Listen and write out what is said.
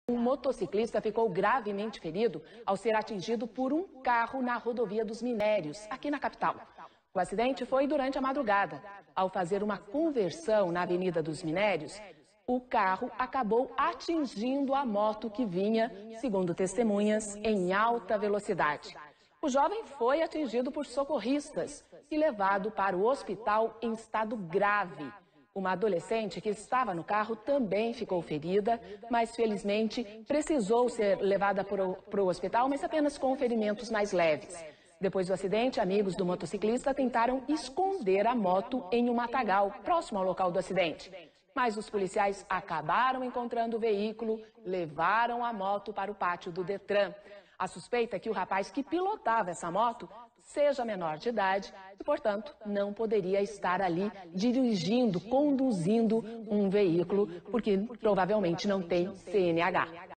Um motociclista ficou gravemente ferido ao ser atingido por um carro na rodovia dos Minérios, aqui na capital. O acidente foi durante a madrugada. Ao fazer uma conversão na Avenida dos Minérios, o carro acabou atingindo a moto que vinha, segundo testemunhas, em alta velocidade. O jovem foi atingido por socorristas e levado para o hospital em estado grave. Uma adolescente que estava no carro também ficou ferida, mas felizmente precisou ser levada para o hospital, mas apenas com ferimentos mais leves. Depois do acidente, amigos do motociclista tentaram esconder a moto em um matagal, próximo ao local do acidente. Mas os policiais acabaram encontrando o veículo, levaram a moto para o pátio do Detran. A suspeita é que o rapaz que pilotava essa moto seja menor de idade e, portanto, não poderia estar ali dirigindo, conduzindo um veículo, porque provavelmente não tem CNH.